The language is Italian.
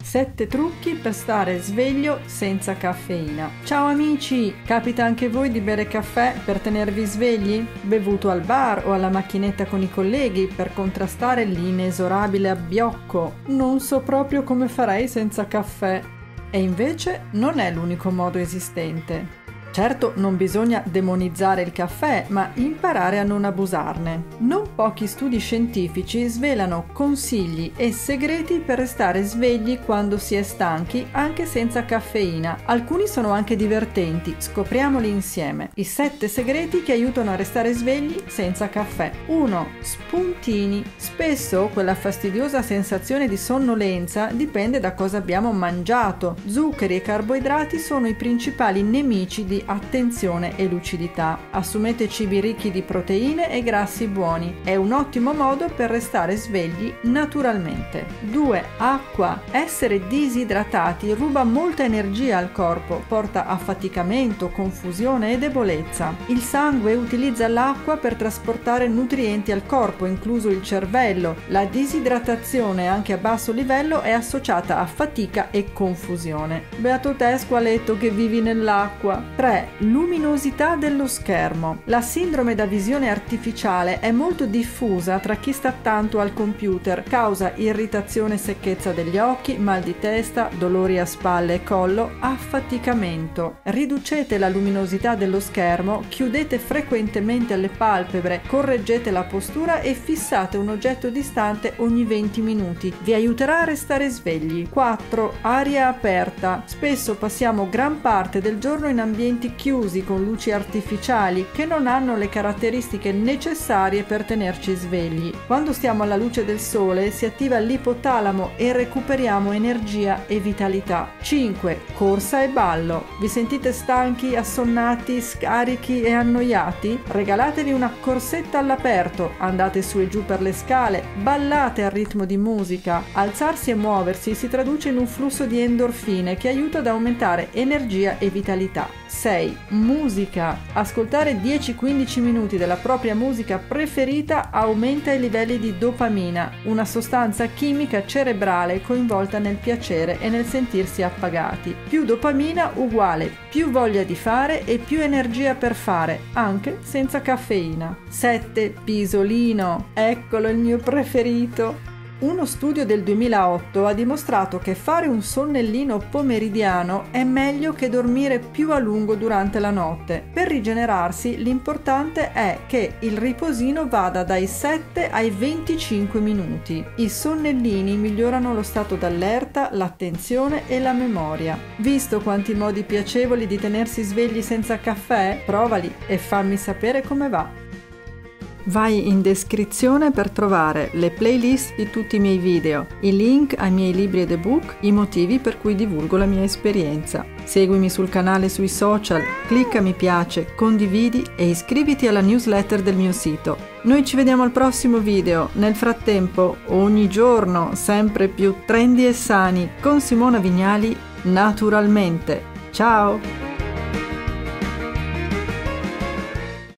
7 trucchi per stare sveglio senza caffeina. Ciao amici! Capita anche voi di bere caffè per tenervi svegli? Bevuto al bar o alla macchinetta con i colleghi per contrastare l'inesorabile abbiocco? Non so proprio come farei senza caffè. E invece non è l'unico modo esistente. Certo, non bisogna demonizzare il caffè, ma imparare a non abusarne. Non pochi studi scientifici svelano consigli e segreti per restare svegli quando si è stanchi, anche senza caffeina. Alcuni sono anche divertenti, scopriamoli insieme. I 7 segreti che aiutano a restare svegli senza caffè. 1. Spuntini. Spesso quella fastidiosa sensazione di sonnolenza dipende da cosa abbiamo mangiato. Zuccheri e carboidrati sono i principali nemici di attenzione e lucidità. Assumete cibi ricchi di proteine e grassi buoni. È un ottimo modo per restare svegli naturalmente. 2. Acqua. Essere disidratati ruba molta energia al corpo, porta affaticamento, confusione e debolezza. Il sangue utilizza l'acqua per trasportare nutrienti al corpo, incluso il cervello. La disidratazione anche a basso livello è associata a fatica e confusione. Beato te, squaletto, che vivi nell'acqua. 3. Luminosità dello schermo. La sindrome da visione artificiale è molto diffusa tra chi sta tanto al computer, causa irritazione e secchezza degli occhi, mal di testa, dolori a spalle e collo, affaticamento. Riducete la luminosità dello schermo, chiudete frequentemente le palpebre, correggete la postura e fissate un oggetto distante ogni 20 minuti. Vi aiuterà a restare svegli. 4. Aria aperta. Spesso passiamo gran parte del giorno in ambienti chiusi con luci artificiali che non hanno le caratteristiche necessarie per tenerci svegli. Quando stiamo alla luce del sole si attiva l'ipotalamo e recuperiamo energia e vitalità. 5. Corsa e ballo. Vi sentite stanchi, assonnati, scarichi e annoiati? Regalatevi una corsetta all'aperto, andate su e giù per le scale, ballate al ritmo di musica. Alzarsi e muoversi si traduce in un flusso di endorfine che aiuta ad aumentare energia e vitalità. 6. Musica. Ascoltare 10-15 minuti della propria musica preferita aumenta i livelli di dopamina, una sostanza chimica cerebrale coinvolta nel piacere e nel sentirsi appagati. Più dopamina uguale più voglia di fare e più energia per fare, anche senza caffeina. 7. Pisolino. Eccolo il mio preferito. Uno studio del 2008 ha dimostrato che fare un sonnellino pomeridiano è meglio che dormire più a lungo durante la notte. Per rigenerarsi, l'importante è che il riposino vada dai 7 ai 25 minuti. I sonnellini migliorano lo stato d'allerta, l'attenzione e la memoria. Visto quanti modi piacevoli di tenersi svegli senza caffè? Provali e fammi sapere come va. Vai in descrizione per trovare le playlist di tutti i miei video, i link ai miei libri ed ebook, i motivi per cui divulgo la mia esperienza. Seguimi sul canale sui social, clicca mi piace, condividi e iscriviti alla newsletter del mio sito. Noi ci vediamo al prossimo video. Nel frattempo, ogni giorno, sempre più trendy e sani, con Simona Vignali, naturalmente. Ciao!